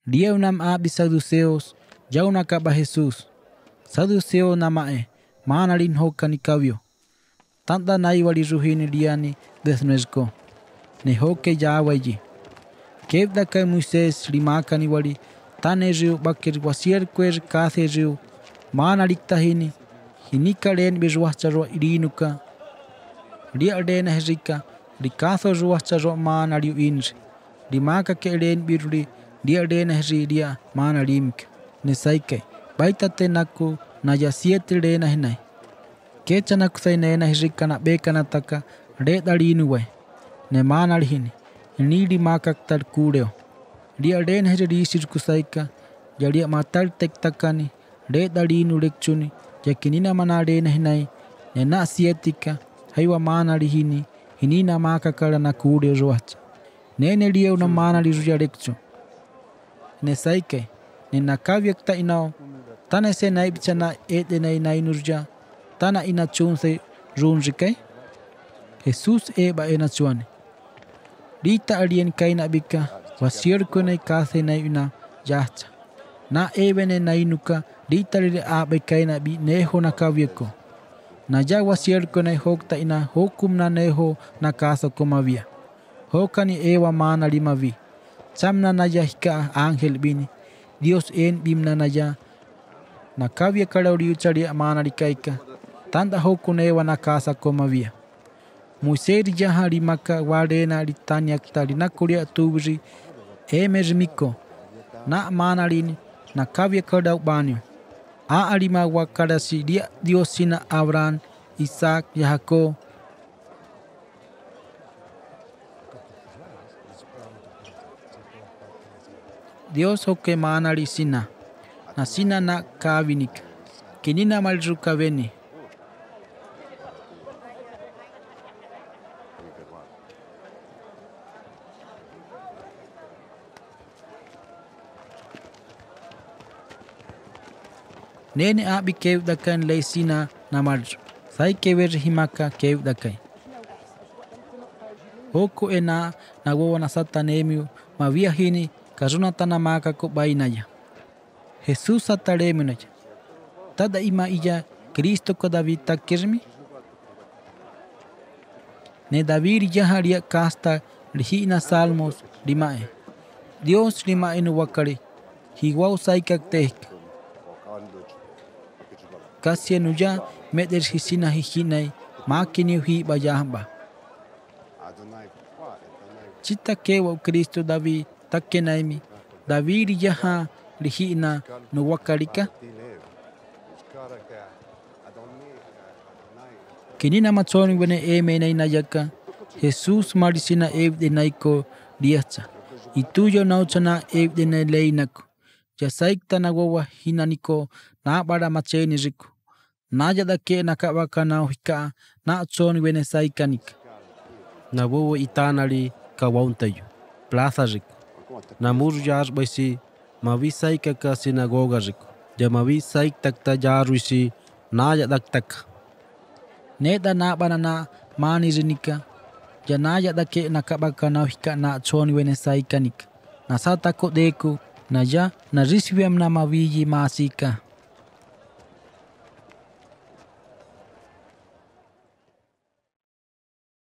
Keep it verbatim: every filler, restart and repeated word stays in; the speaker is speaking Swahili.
Dia unam abi saduceos, ya una caba Jesús. Saduceo namae, manalin hoka ni kavio. Tanta nai wali ruhini diani desnuesco. Ne hoke ya waji. Kevda kai Moisés rimaka ni wali, tane riu bakir wasier kwer kathe riu, manalik tahini, hinika len beruacharo irinuka. Dia ardena herika, rikatho ruacharo manaliu inri. Rimaka ke len biruli, dia ardena heri dia manalimka. Ne saike, baitate naku na ya siete lena hinai. Kecha naku sainena herika na beka nataka, re dalinuwe. Ne manalihini. Nidi makak tar kureo. Dia den heri risir kusaika, jalia matar tek takani, re dalinu lekchuni, jakinina mana den hinai, ne na sietika, haiwa mana lihini, hinina makakara na kureo roacha. Ne ne dia una mana liruja lekchu. Ne saike, ne nakavyak ta inao, tane se naibcha na ete na inainurja, tana ina chunse runrikai. Jesus eba ena chuane. Dita alien kaina bika, wasier kone kathe na una jacha. Na ebene na inuka, dita lile abe kaina bi neho na kavyeko. Na ja wasier kone hokta ina hokum na neho na kasa komavia. Hoka ni ewa maana lima vi. Chamna na ja hika angel bini. Dios en bimna na ja. Na kavya kalauri uchari maana likaika. Tanda hoku newa na kasa komavia. Moisés jaha rimaka warena litanya kitali na kuria tubri emermiko na manalini na kavya kada banyo a alima wakarasi dia diosina Abraham Isaac Jacob Dios hoke manali sina na sina na kavinik kinina malruka veni. Nene abi kev dakan leisina na marjo. Sai kever himaka kev dakai. Hoku ena na wowa na sata nemiu mavia hini karuna tanamaka ko bainaya. Jesus sataremi naja. Tada ima iya Cristo ko David takirmi. Ne David jaharia kasta lihina salmos limae. Dios limae no wakari. Hiwau saikak tehka. Kasi nuja meder hisina hihinai makini hi bayahba. Cita kewa Cristo David takenaimi David jaha lihina no wakarika. Kinina matsoni wene eme na inayaka Jesus marisina evde naiko diacha. Ituyo nauchana evde na leinako. Jasaikta na wawa hinaniko na bara macheni riku. Naja dake nakawaka na hika na choni wene saikanika. Na wowo itanali kawauntayu. Plaza riku. Na muru jar baisi mavi saika ka sinagoga riku. Ja mavi saik takta jaruisi naja daktaka. Neda na bana na mani rinika. Ja naja dake nakawaka na hika na choni wene saikanika. Na satako deku na ja na risviam na maviji masika.